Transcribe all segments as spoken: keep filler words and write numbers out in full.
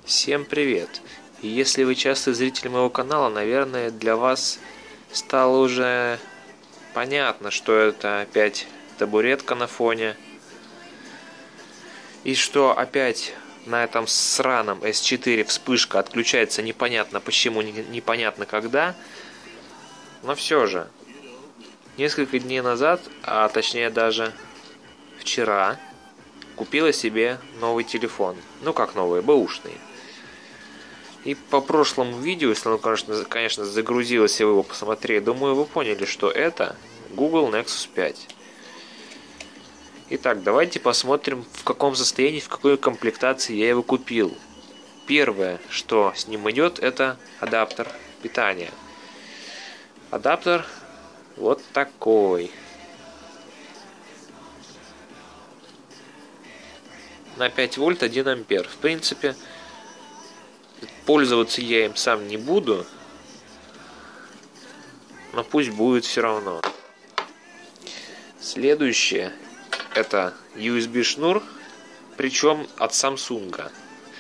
Всем привет! И если вы частый зритель моего канала, наверное, для вас стало уже понятно, что это опять табуретка на фоне. И что опять на этом сраном эс четыре вспышка отключается непонятно почему, непонятно когда. Но все же, несколько дней назад, а точнее даже вчера, купила себе новый телефон. Ну как новый, бэушный. И по прошлому видео, если оно, конечно, конечно, загрузилось, и вы его посмотрели, думаю, вы поняли, что это Google Nexus пять. Итак, давайте посмотрим, в каком состоянии, в какой комплектации я его купил. Первое, что с ним идет, это адаптер питания. Адаптер вот такой. На пять вольт один ампер. В принципе, пользоваться я им сам не буду, но пусть будет все равно. Следующее это ю эс би шнур, причем от Samsung.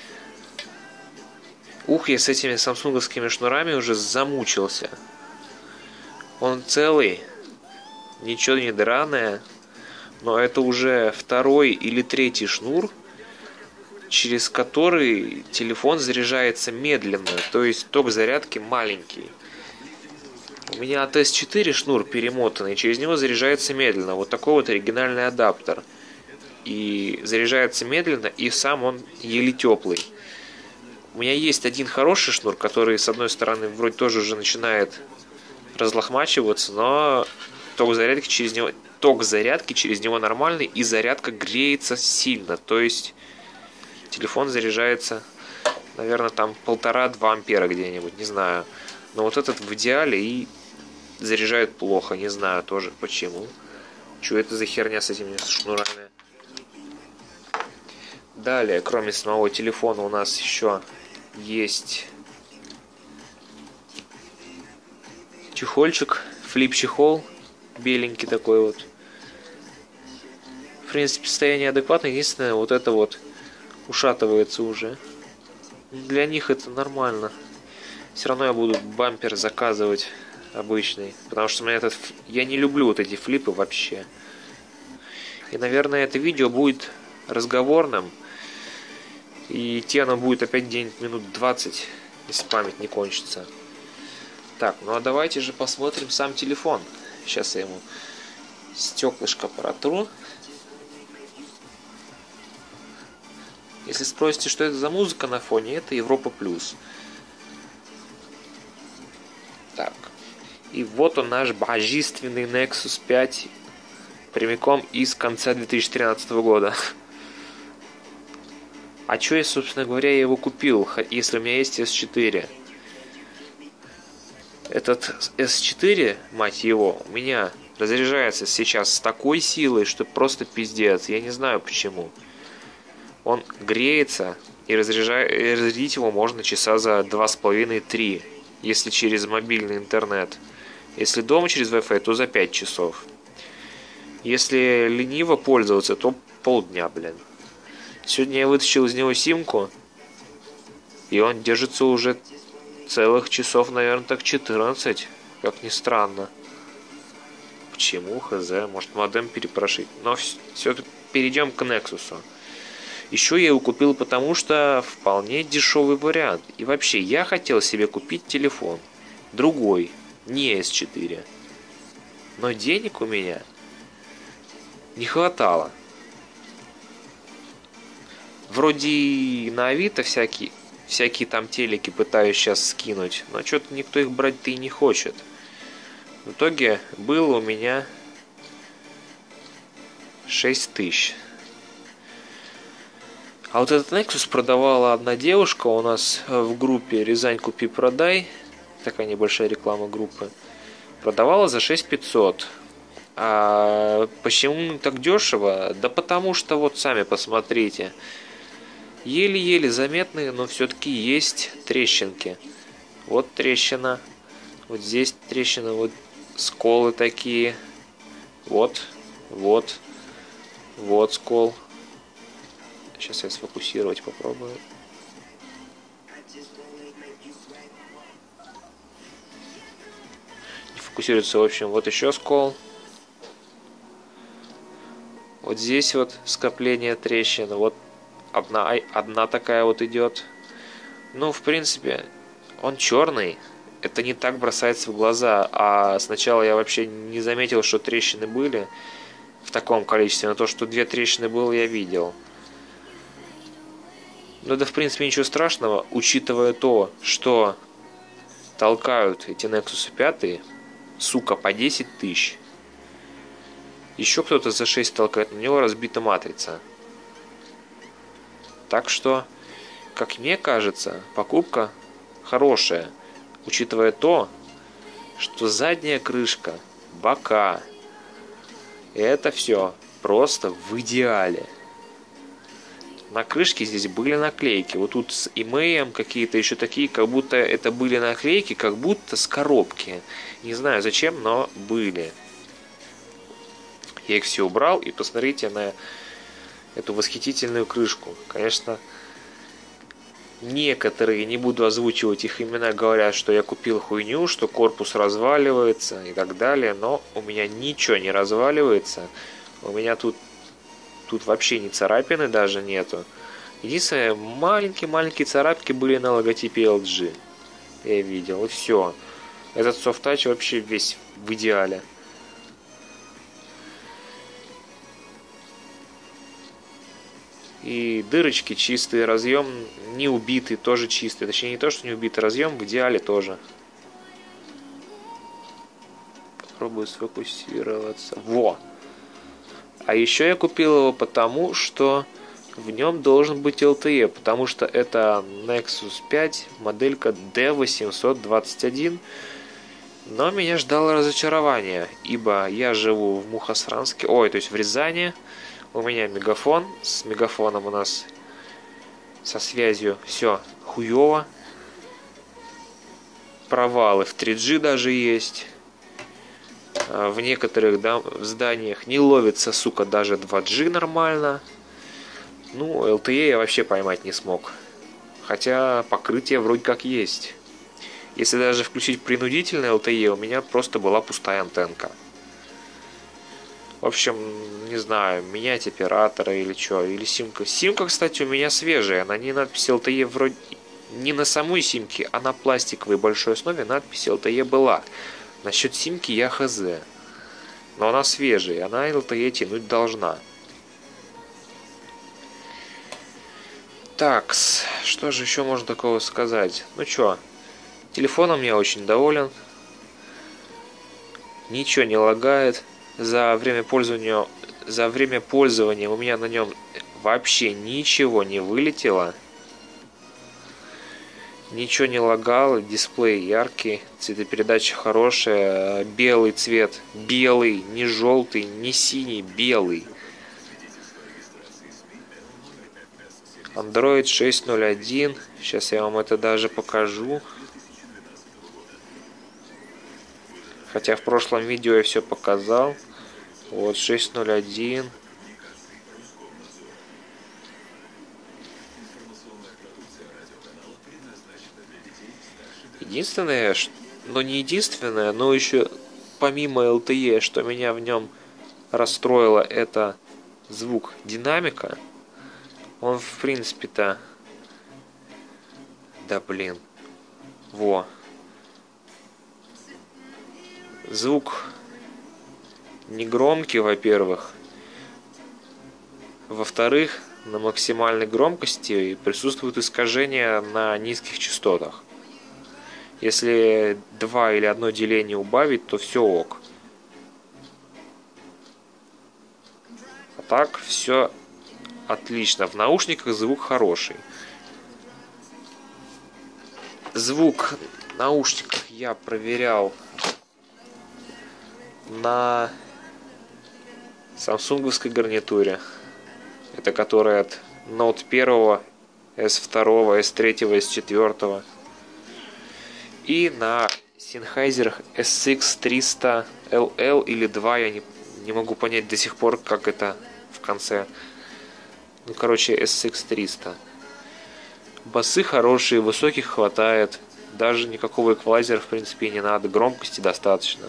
Ух, я с этими самсунговскими шнурами уже замучился. Он целый, ничего не драное, но это уже второй или третий шнур, через который телефон заряжается медленно, то есть ток зарядки маленький. У меня от эс четыре шнур перемотанный, через него заряжается медленно. Вот такой вот оригинальный адаптер. И заряжается медленно, и сам он еле теплый. У меня есть один хороший шнур, который с одной стороны вроде тоже уже начинает разлохмачиваться, но ток зарядки через него, ток зарядки через него нормальный, и зарядка греется сильно. То есть телефон заряжается, наверное, там полтора-два ампера где-нибудь, не знаю. Но вот этот в идеале и заряжает плохо, не знаю тоже почему. Что это за херня с этими шнурами? Далее, кроме самого телефона, у нас еще есть чехольчик, флип-чехол, беленький такой вот. В принципе, состояние адекватное, единственное, вот это вот ушатывается уже. Для них это нормально. Все равно я буду бампер заказывать обычный, потому что у меня этот, я не люблю вот эти флипы вообще. И, наверное, это видео будет разговорным, и идти оно будет опять где-нибудь минут двадцать, если память не кончится. Так, ну а давайте же посмотрим сам телефон. Сейчас я ему стеклышко протру. Если спросите, что это за музыка на фоне, это Европа плюс. Так. И вот он, наш божественный Nexus пять, прямиком из конца две тысячи тринадцатого года. А чё я, собственно говоря, его купил, если у меня есть эс четыре? Этот эс четыре, мать его, у меня разряжается сейчас с такой силой, что просто пиздец. Я не знаю почему. Он греется, и разряжать, разрядить его можно часа за два с половиной-три, если через мобильный интернет. Если дома через Wi-Fi, то за пять часов. Если лениво пользоваться, то полдня, блин. Сегодня я вытащил из него симку, и он держится уже целых часов, наверное, так четырнадцать, как ни странно. Почему, хз, может модем перепрошить. Но все-таки перейдем к Nexus. Еще я его купил, потому что вполне дешевый вариант. И вообще, я хотел себе купить телефон. Другой, не эс четыре. Но денег у меня не хватало. Вроде на Авито всякие, всякие там телеки пытаюсь сейчас скинуть. Но что-то никто их брать-то и не хочет. В итоге было у меня шесть тысяч. А вот этот Nexus продавала одна девушка у нас в группе Рязань Купи-Продай. Такая небольшая реклама группы. Продавала за шесть тысяч пятьсот. А почему так дешево? Да потому что вот сами посмотрите. Еле-еле заметные, но все-таки есть трещинки. Вот трещина. Вот здесь трещина. Вот сколы такие. Вот. Вот. Вот скол. Сейчас я сфокусировать попробую. Не фокусируется, в общем. Вот еще скол. Вот здесь вот скопление трещин. Вот одна, одна такая вот идет. Ну, в принципе, он черный. Это не так бросается в глаза. А сначала я вообще не заметил, что трещины были в таком количестве. Но то, что две трещины было, я видел. Но да, в принципе, ничего страшного, учитывая то, что толкают эти Nexus пять, сука, по десять тысяч. Еще кто-то за шесть толкает, на него разбита матрица. Так что, как мне кажется, покупка хорошая, учитывая то, что задняя крышка, бока, и это все просто в идеале. На крышке здесь были наклейки. Вот тут с имеем какие-то еще такие, как будто это были наклейки, как будто с коробки. Не знаю зачем, но были. Я их все убрал, и посмотрите на эту восхитительную крышку. Конечно, некоторые, не буду озвучивать их имена, говорят, что я купил хуйню, что корпус разваливается и так далее. Но у меня ничего не разваливается. У меня тут Тут вообще ни царапины даже нету. Единственное, маленькие-маленькие царапки были на логотипе эл джи. Я видел, и все. Этот софт-тач вообще весь в идеале. И дырочки чистые, разъем не убитый, тоже чистый. Точнее, не то, что не убитый, разъем в идеале тоже. Попробую сфокусироваться. Во! А еще я купил его потому, что в нем должен быть эл ти и, потому что это Nexus пять, моделька ди восемьсот двадцать один. Но меня ждало разочарование, ибо я живу в Мухосранске, ой, то есть в Рязани. У меня мегафон, с мегафоном у нас со связью все хуево. Провалы в три джи даже есть. В некоторых да, в зданиях не ловится, сука, даже два джи нормально. Ну, эл ти и я вообще поймать не смог. Хотя покрытие вроде как есть. Если даже включить принудительное эл ти и, у меня просто была пустая антенка. В общем, не знаю, менять оператора или что, или симка. Симка, кстати, у меня свежая. На ней надпись эл ти и вроде не на самой симке, а на пластиковой большой основе надпись эл ти и была. Насчет симки я хз. Но она свежая, она эл ти и тянуть должна. Так, что же еще можно такого сказать? Ну что, телефоном я очень доволен. Ничего не лагает. За время пользования, за время пользования у меня на нем вообще ничего не вылетело. Ничего не лагало, дисплей яркий, цветопередача хорошая, белый цвет, белый, не желтый, не синий, белый. Android шесть ноль один, сейчас я вам это даже покажу. Хотя в прошлом видео я все показал. Вот шесть ноль один. Единственное, но не единственное, но еще помимо эл ти и, что меня в нем расстроило, это звук динамика. Он в принципе-то... Да блин. Во. Звук негромкий, во-первых. Во-вторых, на максимальной громкости присутствуют искажения на низких частотах. Если два или одно деление убавить, то все ок. А так все отлично. В наушниках звук хороший. Звук в наушниках я проверял на самсунговской гарнитуре. Это которая от ноут один, эс два, эс три, эс четыре. И на Sennheiser эс икс триста эл эл или два, я не, не могу понять до сих пор, как это в конце. Ну, короче, эс икс триста. Басы хорошие, высоких хватает. Даже никакого эквалайзера в принципе не надо. Громкости достаточно.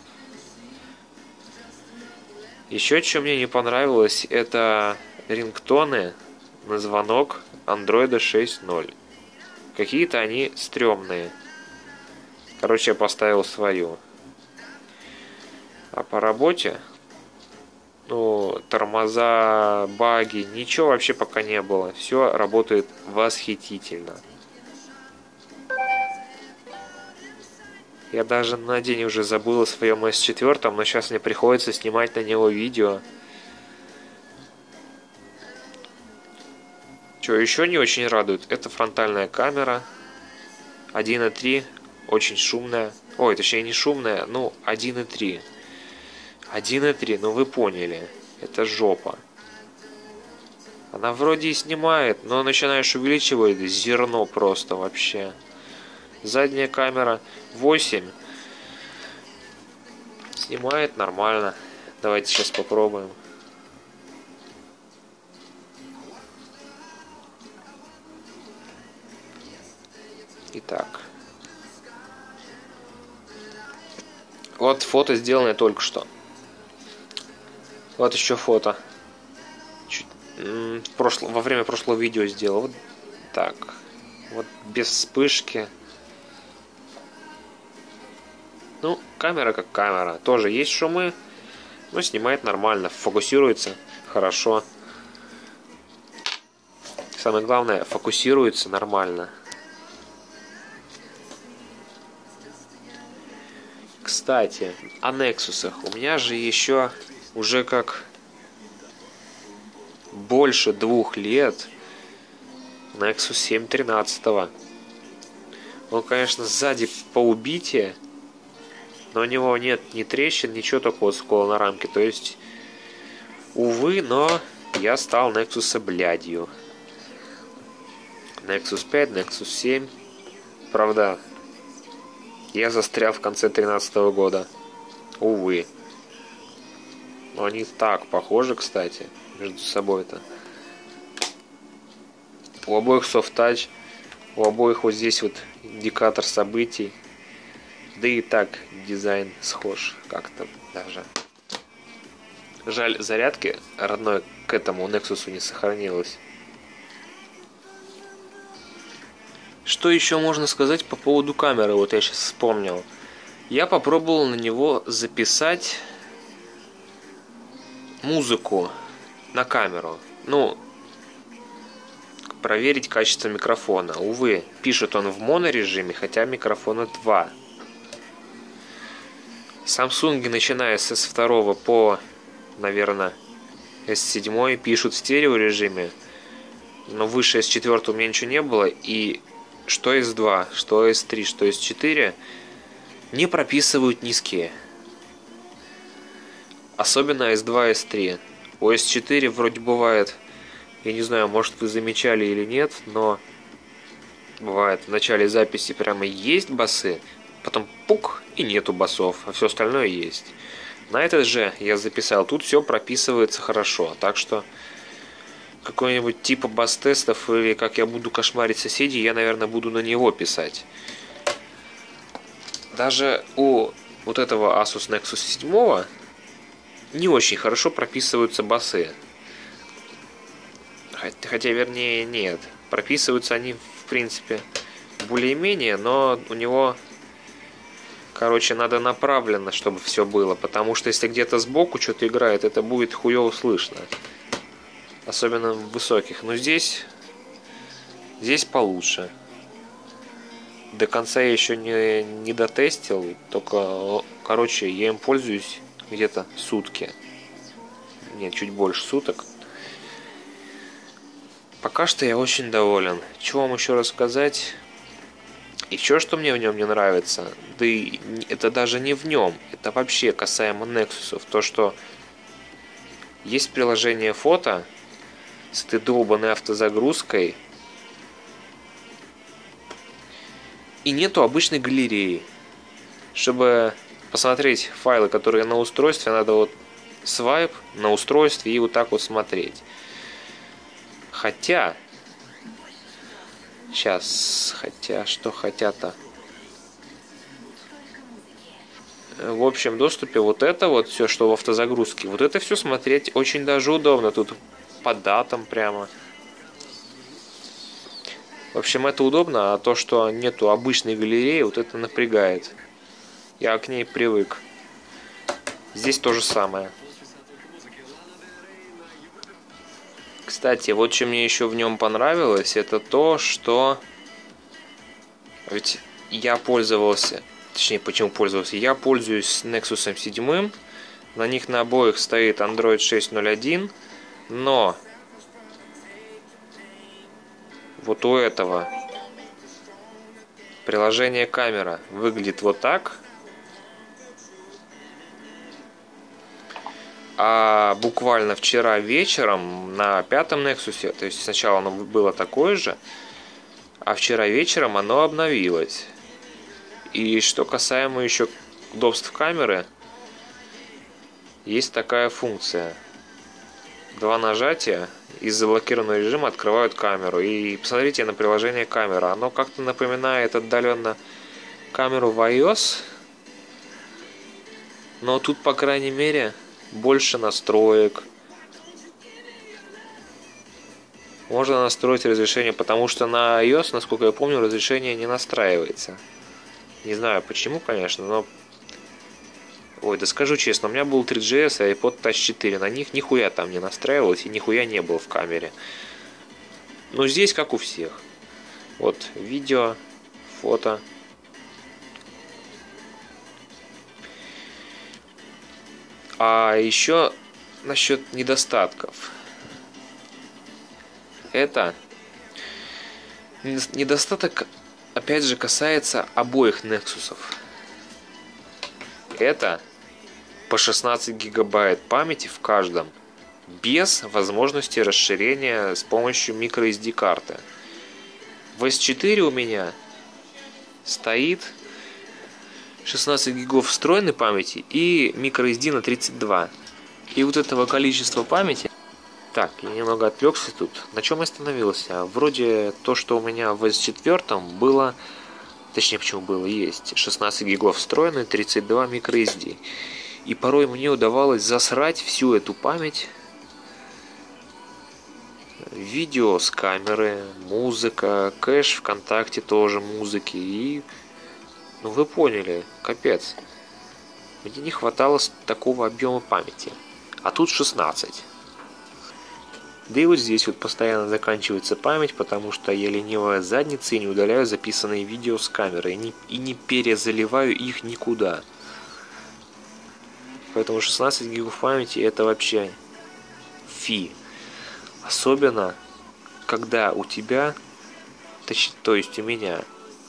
Еще что мне не понравилось, это рингтоны на звонок андроида шесть ноль. Какие-то они стрёмные. Короче, я поставил свою. А по работе, ну, тормоза, баги, ничего вообще пока не было. Все работает восхитительно. Я даже на день уже забыл о своем эс четыре, но сейчас мне приходится снимать на него видео. Что еще не очень радует, это фронтальная камера. один и три, очень шумная. Ой, точнее не шумная, ну один и три. один и три, ну вы поняли. Это жопа. Она вроде и снимает, но начинаешь увеличивать, зерно просто вообще. Задняя камера восемь. Снимает нормально. Давайте сейчас попробуем. Итак. Вот фото сделанное только что. Вот еще фото. Чуть, м, прошло, во время прошлого видео сделал. Вот так. Вот без вспышки. Ну, камера как камера. Тоже есть шумы, но снимает нормально. Фокусируется хорошо. Самое главное, фокусируется нормально. Кстати, о Nexus'ах. У меня же еще уже как больше двух лет Nexus семь тринадцатого. Он, конечно, сзади по убитие, но у него нет ни трещин, ничего такого скола на рамке. То есть, увы, но я стал Nexus блядью. Nexus пять, Nexus семь. Правда, я застрял в конце тринадцатого года. Увы. Но они так похожи, кстати, между собой-то. У обоих soft touch, у обоих вот здесь вот индикатор событий. Да и так дизайн схож как-то даже. Жаль, зарядки родной к этому Nexus не сохранилось. Что еще можно сказать по поводу камеры? Вот я сейчас вспомнил. Я попробовал на него записать музыку на камеру. Ну, проверить качество микрофона. Увы, пишет он в монорежиме, хотя микрофона два. Samsung, начиная с эс два по, наверное, эс семь, пишут в стереорежиме. Но выше эс четыре у меня ничего не было. И что эс два, что эс три, что эс четыре не прописывают низкие. Особенно эс два, эс три. У эс четыре вроде бывает, я не знаю, может вы замечали или нет, но бывает в начале записи прямо есть басы, потом пук и нету басов, а все остальное есть. На этот же я записал, тут все прописывается хорошо, так что какой-нибудь типа бас-тестов или как я буду кошмарить соседей, я, наверное, буду на него писать. Даже у вот этого Asus Nexus семь не очень хорошо прописываются басы. Хотя, вернее, нет. Прописываются они, в принципе, более-менее, но у него, короче, надо направленно, чтобы все было. Потому что если где-то сбоку что-то играет, это будет хуёво слышно. Особенно в высоких. Но здесь, здесь получше. До конца я еще не, не дотестил. Только, короче, я им пользуюсь где-то сутки. Нет, чуть больше суток. Пока что я очень доволен. Чего вам еще рассказать? Еще что мне в нем не нравится? Да и это даже не в нем. Это вообще касаемо Nexus'ов. То, что есть приложение фото с этой долбанной автозагрузкой. И нету обычной галереи. Чтобы посмотреть файлы, которые на устройстве, надо вот свайп на устройстве и вот так вот смотреть. Хотя Сейчас, хотя, что хотят-то. В общем доступе вот это вот все, что в автозагрузке, вот это все смотреть очень даже удобно. Тут по датам прямо. В общем, это удобно, а то, что нету обычной галереи, вот это напрягает. Я к ней привык. Здесь то же самое. Кстати, вот что мне еще в нем понравилось, это то, что... Ведь я пользовался... Точнее, почему пользовался? Я пользуюсь Nexus семь. На них на обоих стоит Android шесть ноль один. Но вот у этого приложение камера выглядит вот так. А буквально вчера вечером на пятом Nexus, то есть сначала оно было такое же, а вчера вечером оно обновилось. И что касаемо еще удобств камеры, есть такая функция. Два нажатия из заблокированного режима открывают камеру. И посмотрите на приложение камера. Оно как-то напоминает отдаленно камеру в iOS. Но тут, по крайней мере, больше настроек. Можно настроить разрешение, потому что на iOS, насколько я помню, разрешение не настраивается. Не знаю почему, конечно, но... Ой, да скажу честно, у меня был три джи эс и iPod Touch четыре. На них нихуя там не настраивалось и нихуя не было в камере. Но здесь как у всех. Вот, видео, фото. А еще насчет недостатков. Это недостаток, опять же, касается обоих Nexus'ов. Это по шестнадцать гигабайт памяти в каждом, без возможности расширения с помощью microSD карты. В эс четыре у меня стоит шестнадцать гигов встроенной памяти и microSD на тридцать два. И вот этого количества памяти... Так, я немного отвлекся тут. На чем я остановился? Вроде то, что у меня в эс четыре было... Точнее, почему было, есть шестнадцать гигов встроенной, тридцать два microSD. И порой мне удавалось засрать всю эту память. Видео с камеры, музыка, кэш ВКонтакте тоже музыки. И, ну вы поняли, капец. Мне не хватало такого объема памяти. А тут шестнадцать. Да и вот здесь вот постоянно заканчивается память, потому что я ленивая задница и не удаляю записанные видео с камеры. И не, и не перезаливаю их никуда. Поэтому шестнадцать гигов памяти это вообще фи. Особенно, когда у тебя, то есть у меня,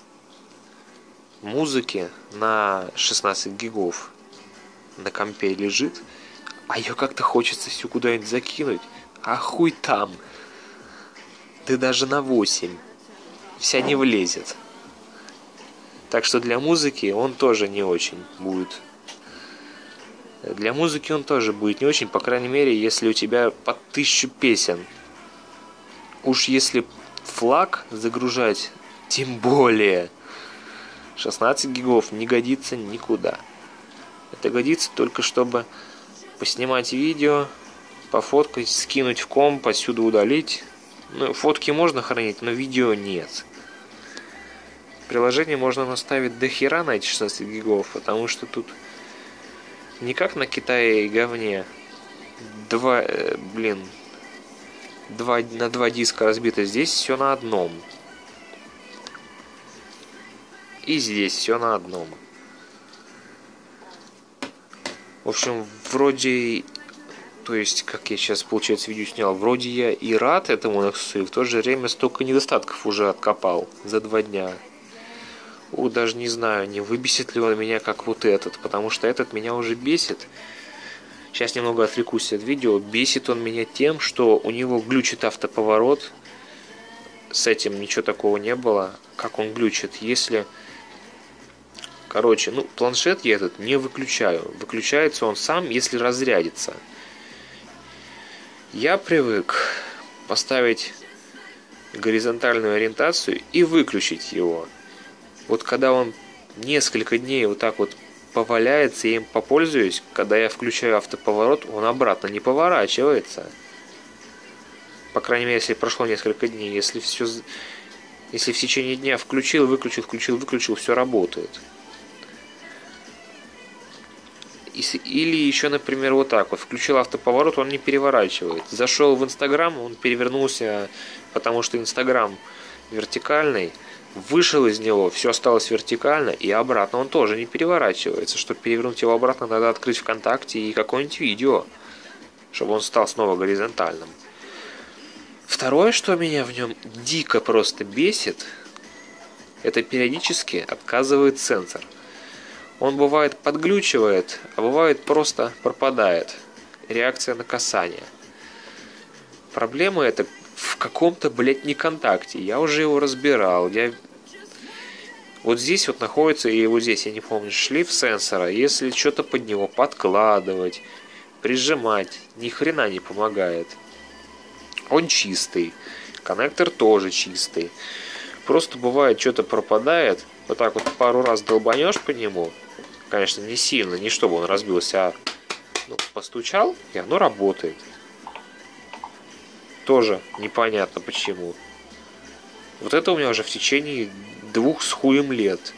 музыки на шестнадцать гигов на компе лежит, а ее как-то хочется всю куда-нибудь закинуть. А хуй там. Да даже на восемь. Вся не влезет. Так что для музыки он тоже не очень будет. Для музыки он тоже будет не очень, по крайней мере, если у тебя под тысячу песен. Уж если флаг загружать, тем более. шестнадцать гигов не годится никуда. Это годится только чтобы поснимать видео, пофоткать, скинуть в комп, отсюда удалить. Ну, фотки можно хранить, но видео нет. Приложение можно наставить до хера на эти шестнадцать гигов, потому что тут не как на Китае и говне. Два, э, блин, два, на два диска разбито. Здесь все на одном. И здесь все на одном. В общем, вроде... То есть, как я сейчас, получается, видео снял, вроде я и рад этому Nexus, и в то же время столько недостатков уже откопал за два дня. О, даже не знаю, не выбесит ли он меня, как вот этот, потому что этот меня уже бесит. Сейчас немного отвлекусь от видео. Бесит он меня тем, что у него глючит автоповорот. С этим ничего такого не было. Как он глючит, если... Короче, ну, планшет я этот не выключаю. Выключается он сам, если разрядится. Я привык поставить горизонтальную ориентацию и выключить его. Вот когда он несколько дней вот так вот поваляется, я им попользуюсь, когда я включаю автоповорот, он обратно не поворачивается. По крайней мере, если прошло несколько дней. Если все, если в течение дня включил, выключил, включил, выключил, все работает. Или еще, например, вот так вот. Включил автоповорот, он не переворачивает. Зашел в Инстаграм, он перевернулся, потому что Инстаграм вертикальный. Вышел из него, все осталось вертикально, и обратно он тоже не переворачивается. Чтобы перевернуть его обратно, надо открыть ВКонтакте и какое-нибудь видео, чтобы он стал снова горизонтальным. Второе, что меня в нем дико просто бесит, это периодически отказывает сенсор. Он бывает подглючивает, а бывает просто пропадает. Реакция на касание. Проблема это в каком-то, блядь, неконтакте. Я уже его разбирал. Я... Вот здесь вот находится, и вот здесь, я не помню, шлейф сенсора. Если что-то под него подкладывать, прижимать, ни хрена не помогает. Он чистый. Коннектор тоже чистый. Просто бывает, что-то пропадает. Вот так вот пару раз долбанешь по нему. Конечно, не сильно, не чтобы он разбился, а ну, постучал, и оно работает. Тоже непонятно почему. Вот это у меня уже в течение двух с хуем лет.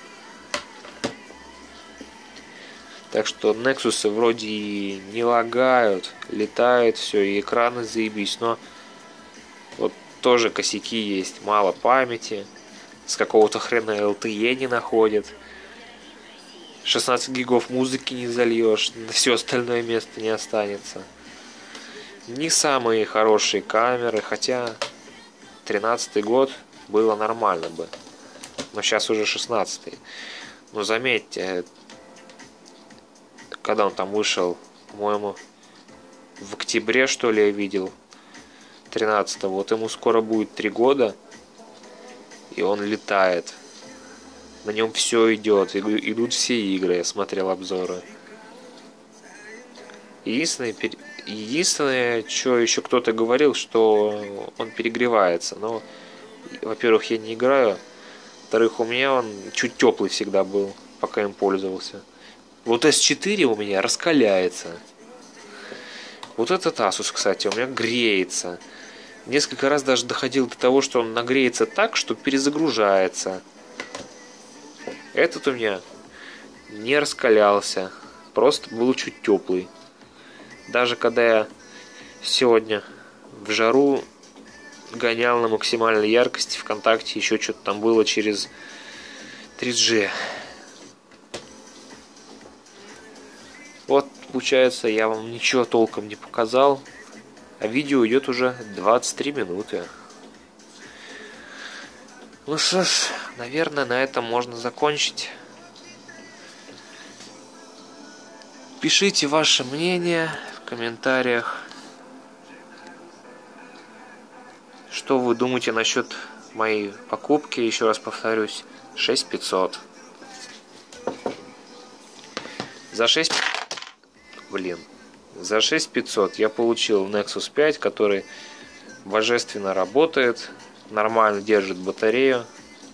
Так что Nexus вроде и не лагают, летает все, и экраны заебись, но вот тоже косяки есть. Мало памяти, с какого-то хрена эл ти и не находит. шестнадцать гигов музыки не зальешь, на все остальное место не останется. Не самые хорошие камеры, хотя тринадцатый год было нормально бы. Но сейчас уже шестнадцатый. Но заметьте, когда он там вышел, по-моему, в октябре, что ли, я видел, тринадцатого, вот ему скоро будет три года, и он летает. На нем все идет, идут все игры, я смотрел обзоры. Единственное, единственное, что еще кто-то говорил, что он перегревается. Но, во-первых, я не играю. Во-вторых, у меня он чуть теплый всегда был, пока им пользовался. Вот эс четыре у меня раскаляется. Вот этот Asus, кстати, у меня греется. Несколько раз даже доходил до того, что он нагреется так, что перезагружается. Этот у меня не раскалялся. Просто был чуть теплый. Даже когда я сегодня в жару гонял на максимальной яркости ВКонтакте, еще что-то там было через три джи. Вот, получается, я вам ничего толком не показал, а видео идет уже двадцать три минуты. Ну что ж, наверное, на этом можно закончить. Пишите ваше мнение в комментариях. Что вы думаете насчет моей покупки? Еще раз повторюсь, шесть тысяч пятьсот. За шесть... Блин. За шесть тысяч пятьсот я получил Nexus пять, который божественно работает, нормально держит батарею.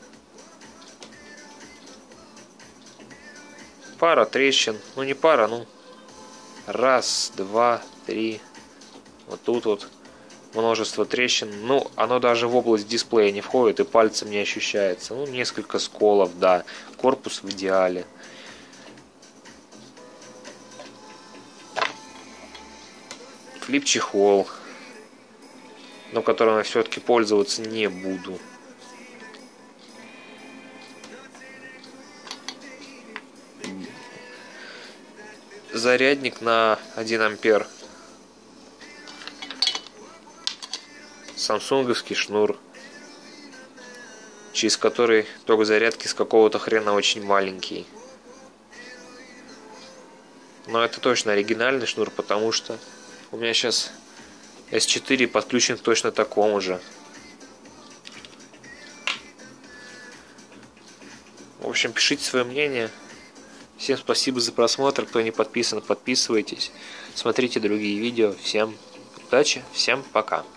Пара трещин. Ну не пара, ну... Раз, два, три. Вот тут вот множество трещин. Ну, оно даже в область дисплея не входит и пальцем не ощущается. Ну, несколько сколов, да. Корпус в идеале. Флип-чехол, но которым я все-таки пользоваться не буду. Зарядник на один ампер. Самсунговский шнур, через который ток зарядки с какого-то хрена очень маленький. Но это точно оригинальный шнур, потому что у меня сейчас эс четыре подключен к точно такому же. В общем, пишите свое мнение. Всем спасибо за просмотр. Кто не подписан, подписывайтесь. Смотрите другие видео. Всем удачи, всем пока.